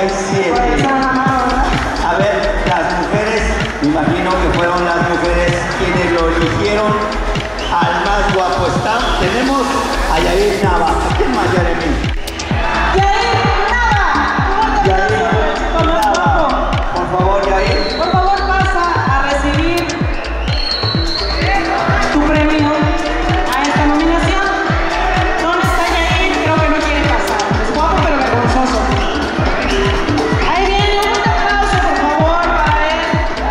37. A ver, las mujeres, me imagino que fueron las mujeres quienes lo eligieron al más guapo. Tenemos a Yair Nava. ¿Quién más, Jeremy? Por favor, Yair. Por favor, pasa a recibir tu premio a esta nominación. ¿Dónde está Yair? Creo que no quiere pasar. Es guapo pero vergonzoso. Ahí viene, un aplauso por favor para él.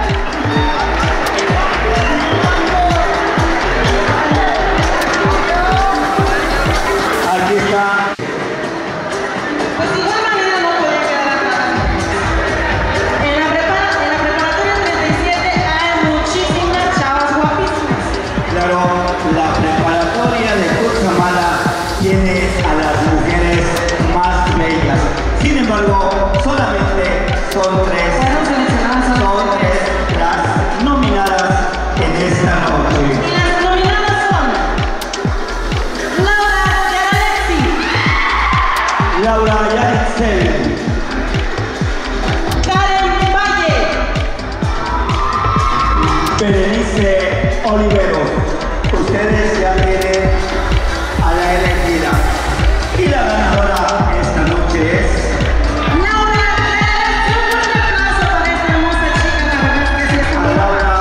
Aquí está. Pues de igual manera no podía quedar atrás. En la preparatoria 37 hay muchísimas chavas guapísimas. Claro, la preparatoria de Cutzamala tiene a las mujeres más bellas. Sin embargo, solamente son tres las nominadas en esta noche. Y las nominadas son Laura Yaralexi, Laura Yaralexi, Karen Valle, Berenice Oliveros. Ustedes ya tienen a la elegida. Y la ganadora esta noche es Laura Yaralexi. Un fuerte aplauso para esta hermosa chica, la verdad es que sí es muy Laura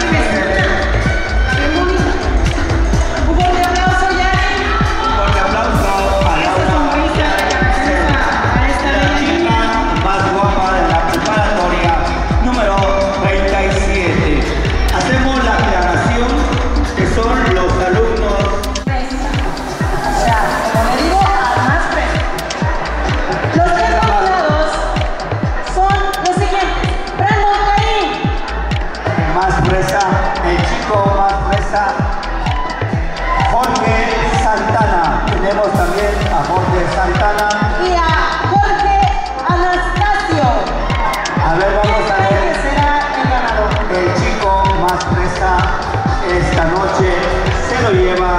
qué bonita. Un fuerte aplauso, Yari. Un fuerte aplauso a Esta Laura. sonrisa que caracteriza a esta La bella chica niña. más guapa de la preparatoria número 37. Hacemos la aclaración que son los alumnos. O sea, como le digo, al más fresco. Los tres nominados son los siguientes: Brandon Caín, Más fresa, el chico más fresa, Jorge Santana. Tenemos también a Jorge Santana. y a Jorge Anastasio. A ver, vamos a ¿Quién cree ver que será el ganador? el chico más fresa esta noche. Se lo lleva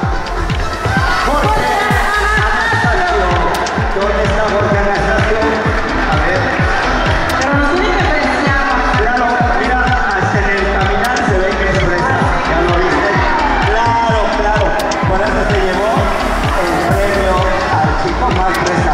Jorge Anastasio. ¿Dónde está Jorge Anastasio? A ver. Pero nos tiene que apreciar. Claro, mira, hasta en el caminar se ve que es fresa. ¿Ya lo viste? Claro, claro. Por eso se llevó el premio al chico más fresa.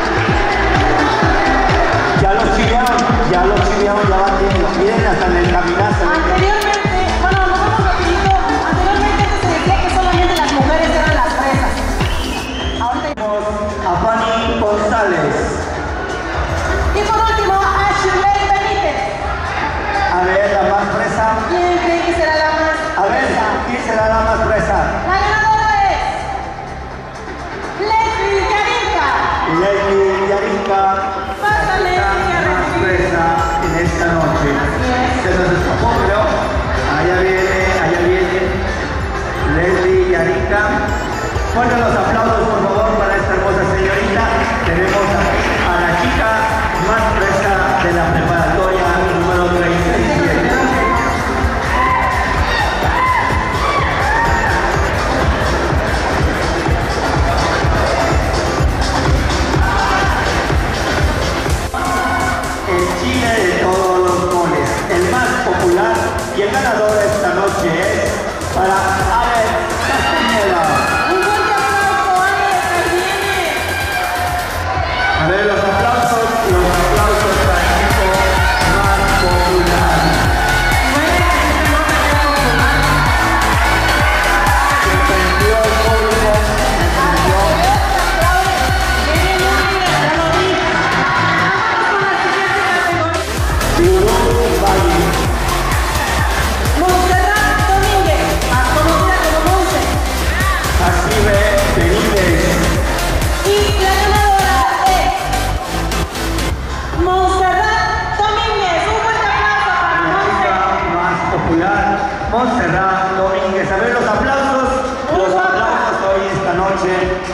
Ya lo chivearon, ya van bien. Miren, hasta en el caminar se ve que Anteriormente, bueno, nos vamos rapidito. Anteriormente se decía que solamente las mujeres eran las fresas. Ahorita tenemos a Fanny González. y por último, a Shirley Benítez. A ver, la más fresa. ¿Quién cree que será la más A ver, fresa? ¿quién será la más fresa? La ganadora es Leslie Yarinka. Leslie Yarinka. Pásale, La más fresa en esta noche. Se nos escapó, creo. Allá viene Leslie Yarinka. Fuertes los aplausos, por favor, para esta hermosa señorita. Tenemos aquí a la chica más fresa de la preparatoria número 37. El chile de todos los moles, el más popular y el ganador esta noche es para Alex Castañeda. Un fuerte aplauso, Alex, ahí viene. A ver, los aplausos para el equipo más popular. Se prendió el público, se prendió. Tiburón Valle. Montserrat Domínguez, más conocida como Monse. Jacibe Benítez. Y la ganadora es Montserrat Domínguez. Un fuerte aplauso para La Monse. chica más popular, Montserrat Domínguez. A ver los aplausos hoy esta noche.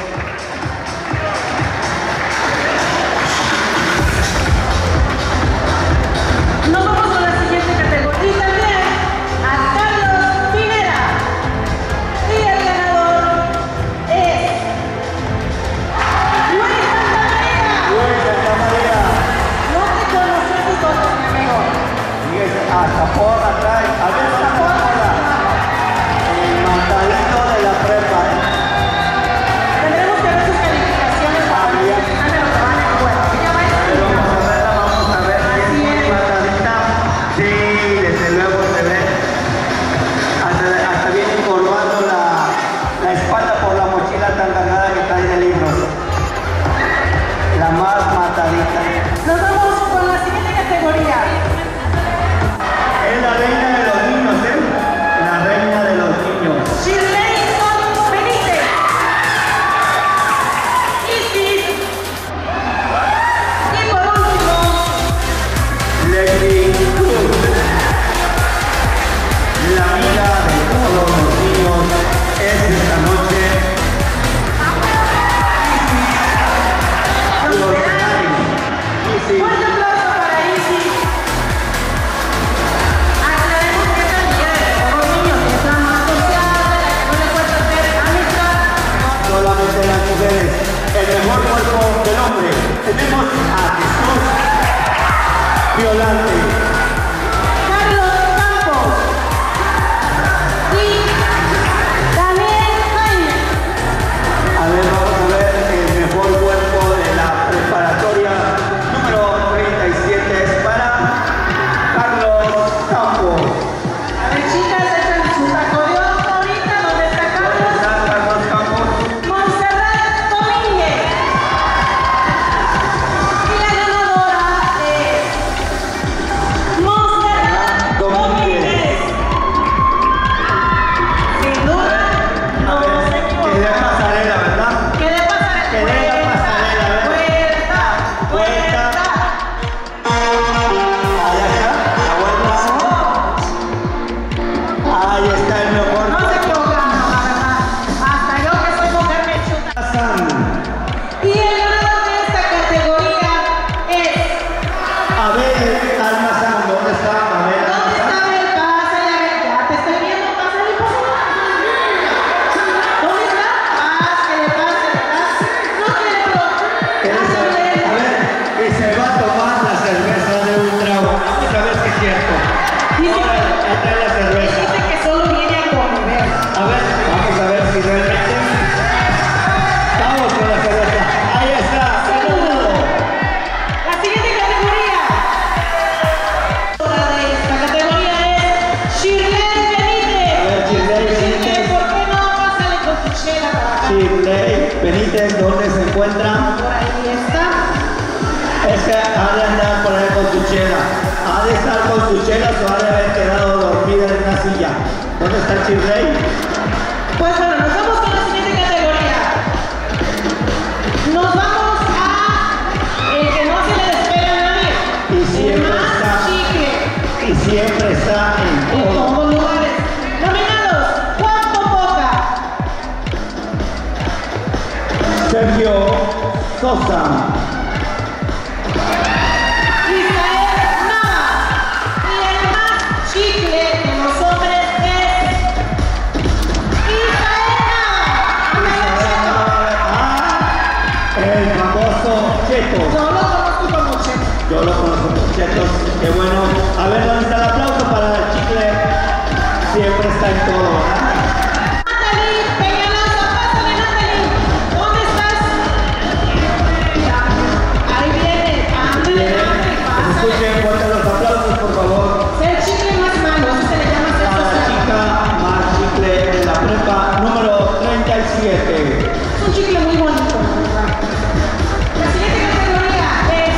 Nos vamos con la siguiente categoría. Y también a Carlos Pinera. Y el ganador es Luis Santamaría. Luis Santamaría. es esta noche Fuerte aplauso para Isi. Aclaremos que esta niña de los niños es la más sociable, la que no le cuesta hacer amistad. solamente las mujeres, el mejor cuerpo del hombre. Tenemos a Jesús Violante. Carlos Campos y Daniel Jaime. A ver, vamos a ver el mejor cuerpo de la preparatoria número 37 es para Carlos Campos. A ver, chicas, echan su acordeón ahorita, donde está ¿Dónde Carlos. está Carlos Campos? Montserrat Domínguez. Y la ganadora es Montserrat Domínguez. Sin duda, A no ver, se que de equivoca. pasarela, ¿verdad? ¿Qué le pasa? Que de la pasarela, a ver. Puerta. Allá está, la vuelta. Ahí está el mejor. No se equivocan, la verdad. Hasta yo que soy mujer me chuta. Pasan. Y el ganador de esta categoría es... Abel Almazán, ¿dónde está Abel ¿Dónde Almazán? está el pase? Ya te estoy viendo, pásale, por favor. ¿Dónde está? Pásale, pase. No quiero. A ver, y se va a tomar la cerveza de un trago. Vamos a ver si es cierto. Dice Ahí trae la cerveza. que solo viene a comer. A ver, vamos a ver si realmente. Vamos con la cerveza. Ahí está. Ganado. La siguiente categoría. La de esta categoría es Shirley Benítez. A ver, Shirley Benítez. ¿Por qué no? Pásale con tu chela para acá. Shirley Benítez, ¿dónde se encuentra? Por ahí está. Es que ha de andar por ahí con su chela. Ha de estar con su chela o ha de haber quedado dormida en una silla. ¿Dónde está Shirley? Pues bueno, nos vamos con la siguiente categoría. Nos vamos a el que no se le despega a nadie. Y El siempre más está. chicle Y siempre está en en todo. todos lugares. Nominados: Juan Popoca, Sergio Sosa. Israel Navas. Y el más chicle de los hombres es Israel Navas. El famoso Chetos. Yo lo conozco como Cheto. Yo lo conozco como Chetos. Qué bueno. A ver, ¿dónde está el aplauso para el chicle? Siempre está en todo, ¿verdad? Natalie Peñalosa, pásale, Natalie. ¿Dónde estás? Ahí viene. Ándale, Natalie, pásale. Escuchen, fuerte los aplausos, por favor. Ser chicle más malo, eso se le llama ser A la social. chica más chicle de la prepa número 37. Es un chicle muy bonito, la verdad. La siguiente categoría es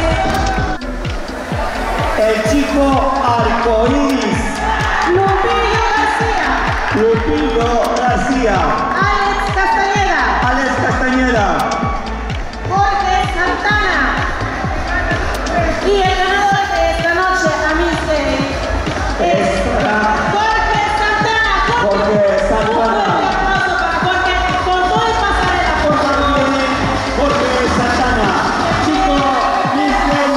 El chico arcoíris. Lupillo García, Lupillo García. Alex Castañeda, Alex Castañeda. Jorge Santana. Y el ganador de esta noche, a mí es Jorge Santana. Jorge Un Santana. fuerte aplauso para Jorge con todo el pasarela, por favor. Jorge Santana. Chico Disney.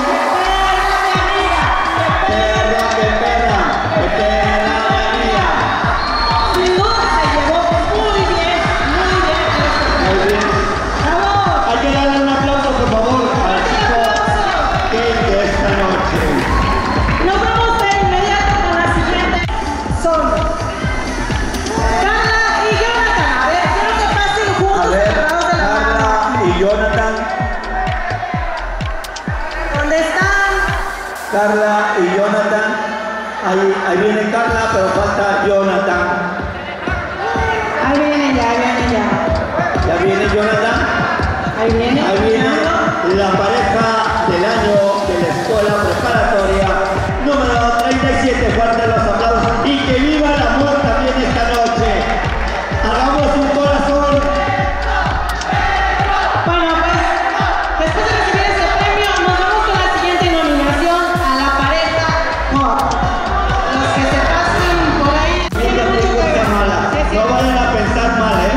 Perra que perra. Que perra de mía. Sin duda se llevó muy bien, muy bien. Muy bien. ¡Bravo! Hay que darle un aplauso, por favor, al chico que de esta noche. Nos vamos de inmediato con la siguiente. Son Carla y Jonathan. A ver, quiero que pasen A juntos ver, agarrados de la mano. Carla y Jonathan. ¿Dónde están? Carla y Jonathan. Ahí viene Carla, pero falta Jonathan. Ahí vienen ya, ahí vienen ya. Ya viene Jonathan. Ahí vienen. Ahí viene la pareja del año de la escuela preparatoria número 37. Fuerte los aplausos y que viva el amor también esta noche. Hagamos un corazón. Bueno, pues, después de recibir este premio, nos vamos con la siguiente nominación a la pareja Hot. Los que se pasen por ahí. Fíjate, cosa mala. No vayan a pensar mal,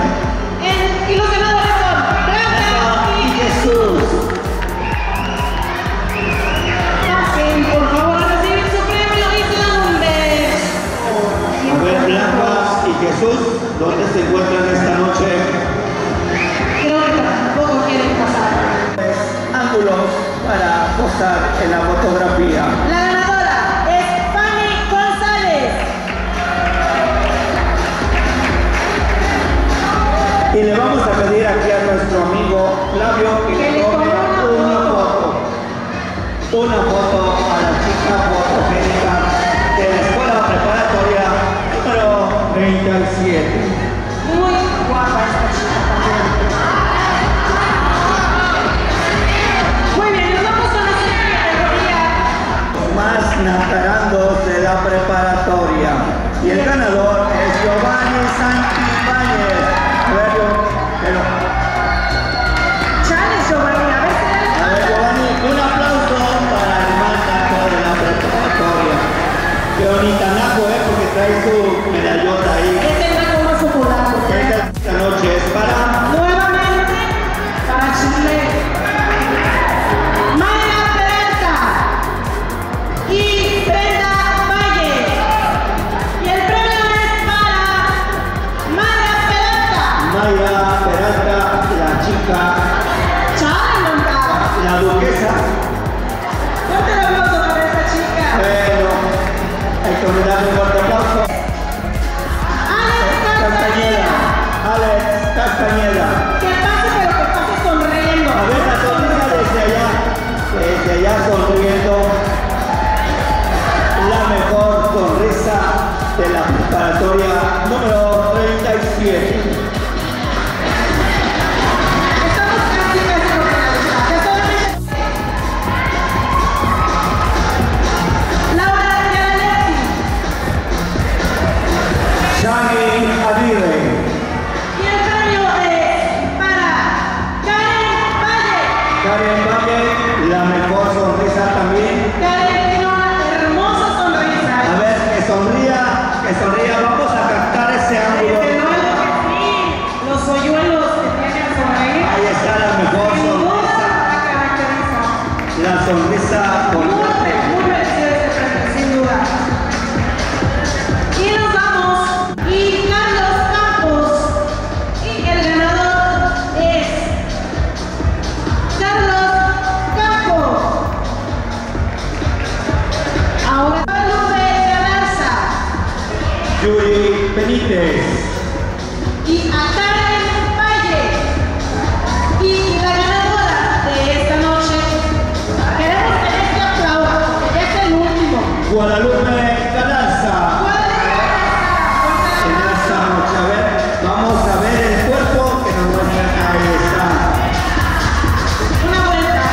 estar en la fotografía. La ganadora es Fanny González. Y le vamos a pedir aquí a nuestro amigo Flavio que le tome una foto a la chica fotogénica de la escuela preparatoria número 37. Muy guapa esta chica también. Muy bien, nos vamos a la siguiente categoría. Más natarandos de la preparatoria. Y el ganador es Giovanni Santibáñez. A ver, Chale, Giovanni, a ver a ver, Giovanni, un aplauso para el más naco de la preparatoria. Qué bonita naco, porque trae su medallota ahí. es el naco más popular. Esta noche es para Nuevamente, para Chile. Mayra Peralta y Brenda Valle. Y el premio es para Mayra Peralta. Mayra Peralta, la chica, Chale, montada. la duquesa. Fuerte el aplauso para esta chica. Bueno, hay que darle un fuerte aplauso. Alex Castañeda, Castañeda. Alex Castañeda. Que pase, pero que pase sonriendo. A ver la sonrisa desde allá sonriendo. La mejor sonrisa de la preparatoria número 37. Estamos casi por finalizar. Ya solamente Laura Gianaletti. Shani Aguirre. Y el premio es para Karen Valle. Karen Valle, la mejor sonrisa también. Karen tiene una hermosa sonrisa. A ver, que sonría. Vamos a captar ese ángulo. Desde luego que sí, los hoyuelos que tienen sonreír. Ahí está la mejor Sin duda sonrisa. la caracteriza. La sonrisa Muy con merecido este premio, sin duda. Y nos vamos. Y Carlos Campos. Y el ganador es Carlos Campos. Ahora Guadalupe Galarza. Yuri Benítez. Y a Karen Valle. Y la ganadora de esta noche. Queremos que este aplauso, porque ya es el último. Guadalupe Galarza. En esta noche, a ver, vamos a ver el cuerpo que nos muestra. Ahí está. Una vuelta.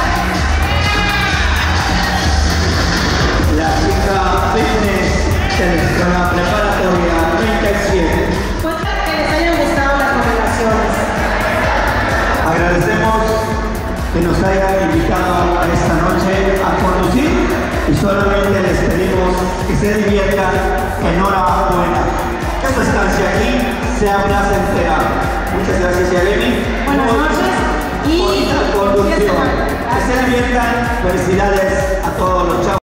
La chica fitness de la escuela preparatoria 37. Pues que les hayan gustado las revelaciones. Agradecemos que nos haya invitado a esta noche a conducir y solamente les pedimos que se diviertan. Enhorabuena. Que su estancia aquí sea placentera. Muchas gracias, Yalini. Buenas noches y bonita conducción. Que se diviertan. Felicidades a todos los chavos.